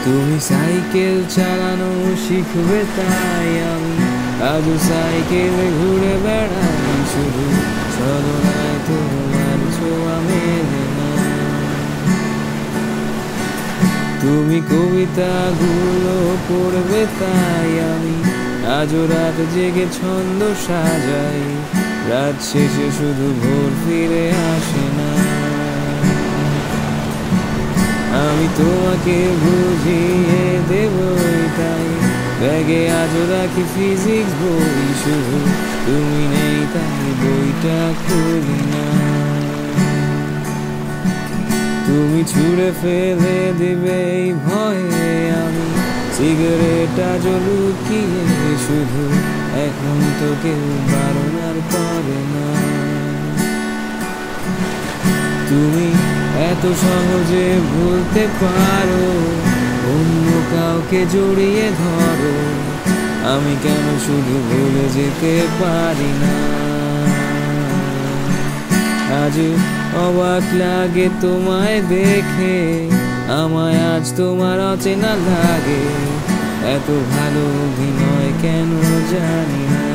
তুমি সাইকেল চালানো শিখবে তাই আমি আজও সাইকেলে ঘুরে বেড়াই, শুধু ছলনায় তোমার ছোঁয়া মেলে না। তুমি কবিতাগুলো পড়বে তাই আমি আজও রাত জেগে ছন্দ সাজাই, রাত শেষে শুধু ভোর ফিরে আসে না। আমি তোমাকে বুঝিয়ে দেবই তাই ব্যাগে আজও রাখি ফিজিক্স বই, শুধু তুমি নেই তাই বইটা খুলি না। তুমি ছুঁড়ে ফেলে দিবে এই ভয়ে আমি সিগারেট আজও লুকিয়ে, শুধু এখন তো কেউ বারণ আর করে না। তুমি এত সহজে ভুলতে পারো, অন্য কাউকে জড়িয়ে ধরো, আমি কেন শুধু ভুলে যেতে পারি না। আজ অবাক লাগে তোমায় দেখে, আমায় আজ তোমার অচেনা লাগে, এত ভালো অভিনয় কেন জানি না।